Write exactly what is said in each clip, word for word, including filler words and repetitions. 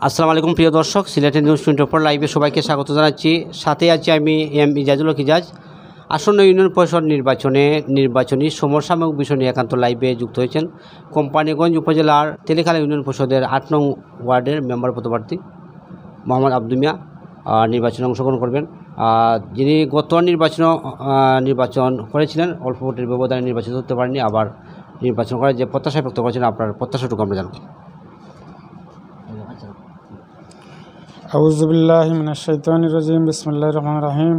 আসসালামু আলাইকুম প্রিয় দর্শক, সিলেট নিউজ টোয়েন্টি ফোর লাইভে সবাইকে স্বাগত জানাচ্ছি। সাথে আছি আমি এম ইজাজুল হক ইজাজ। আসন্ন ইউনিয়ন পরিষদ নির্বাচনে নির্বাচনী সমসাময়িক বিষয় নিয়ে একান্ত লাইভে যুক্ত হয়েছেন কোম্পানিগঞ্জ উপজেলার তেলিখালা ইউনিয়ন পরিষদের আট নং ওয়ার্ডের মেম্বার পদপ্রার্থী মোহাম্মদ আব্দুল মিয়া নির্বাচনে অংশগ্রহণ করবেন। যিনি গত নির্বাচন নির্বাচন করেছিলেন, অল্প ভোটের ব্যবধানে নির্বাচিত হতে পারেনি, আবার নির্বাচন করার যে প্রত্যাশা ব্যক্ত করেছেন, আপনার প্রত্যাশাটুকু আমরা জানব। আউযু বিল্লাহি মিনাশ শাইতানির রাজিম। বিসমিল্লাহির রহমানির রহিম।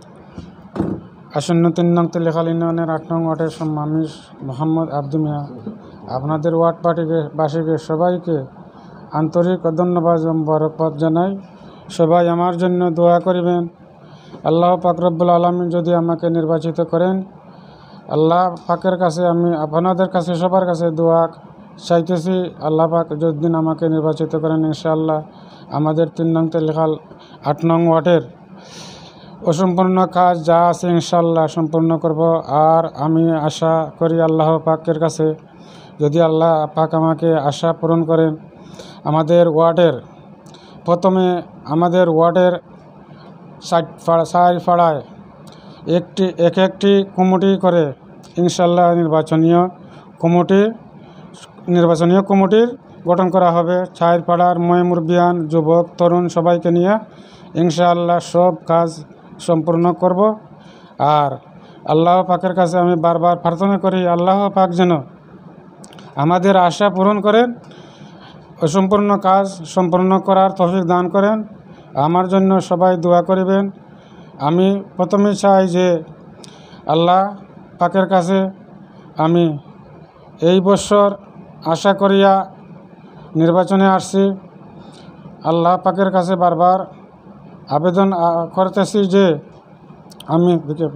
আসন্ন তিন নং তেলিখালা ইউনিয়নের আট নং ওয়ার্ডের আমি মোহাম্মদ আব্দুল মিয়া আপনাদের ওয়ার্ড পার্টিকে বাসীকে সবাইকে আন্তরিক ধন্যবাদ এবং বরকত জানাই। সবাই আমার জন্য দোয়া করিবেন। আল্লাহ পাক রব্বুল আলামিন যদি আমাকে নির্বাচিত করেন, আল্লাহ পাকের কাছে আমি আপনাদের কাছে সবার কাছে দোয়া চাইতেছি। আল্লাহ পাক যদি আমাকে নির্বাচিত করেন, ইনশাআল্লাহ আমাদের তিন নং তেলিখাল আট নং ওয়ার্ডের অসম্পূর্ণ কাজ যা আছে ইনশাআল্লাহ সম্পূর্ণ করব। আর আমি আশা করি আল্লাহ পাকের কাছে, যদি আল্লাহ পাক আমাকে আশা পূরণ করেন, আমাদের ওয়ার্ডের প্রথমে আমাদের ওয়ার্ডের সাইড চার পাড়ায় একটি এক একটি কমিটি করে ইনশাআল্লাহ নির্বাচনীয় কমিটি নির্বাচনীয় কমিটির গঠন করা হবে। চার পাড়ার ময়মুরবিয়ান যুবক তরুণ সবাইকে নিয়ে ইনশাআল্লাহ সব কাজ সম্পূর্ণ করব। আর আল্লাহ পাকের কাছে আমি বারবার প্রার্থনা করি, আল্লাহ পাক যেন আমাদের আশা পূরণ করেন, অসম্পূর্ণ কাজ সম্পূর্ণ করার তৌফিক দান করেন। আমার জন্য সবাই দোয়া করিবেন। আমি প্রথমে চাই যে আল্লাহ পাকের কাছে আমি এই বছর আশা করিয়া নির্বাচনে আসছি। আল্লাহ পাকের কাছে বারবার আবেদন করতেছি যে আমি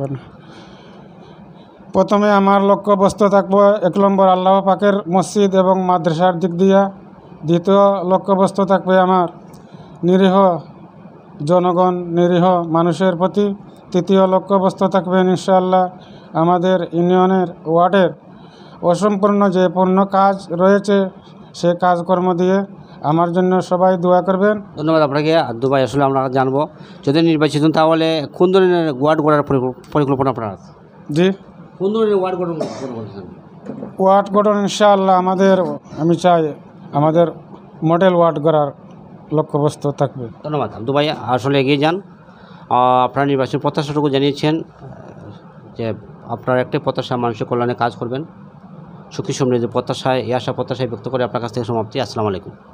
প্রথমে আমার লক্ষ্যবস্তু থাকবো এক নম্বর আল্লাহ পাকের মসজিদ এবং মাদ্রাসার দিক দিয়া। দ্বিতীয় লক্ষ্যবস্তু থাকবে আমার নিরীহ জনগণ, নিরীহ মানুষের প্রতি। তৃতীয় লক্ষ্যবস্তু থাকবে ইনশাআল্লাহ আমাদের ইউনিয়নের ওয়ার্ডের অসম্পূর্ণ যে পূর্ণ কাজ রয়েছে সে কাজকর্ম দিয়ে আমার জন্য সবাই দোয়া করবেন। ধন্যবাদ আপনাকে আব্দুল ভাই। আসলে আমরা জানবো, যদি নির্বাচিত তাহলে কোন ধরনের ওয়ার্ড গড়ার পরিকল্পনা আপনার আছে? জি, কোন ধরনের ওয়ার্ড গঠন করছেন? ওয়ার্ড গঠন ইনশাআল্লাহ আমাদের আমি চাই আমাদের মডেল ওয়ার্ড গড়ার লক্ষ্যবস্তু থাকবে। ধন্যবাদ আব্দুল ভাই। আসলে এগিয়ে যান। আপনার নির্বাচন প্রত্যাশাটুকু জানিয়েছেন যে আপনার একটাই প্রত্যাশা, মানুষের কল্যাণে কাজ করবেন। সুখী সমৃদ্ধি প্রত্যাশায় এই আশা প্রত্যাশায় ব্যক্ত করে আপনার কাছ থেকে সমাপ্তি। আসসালামু আলাইকুম।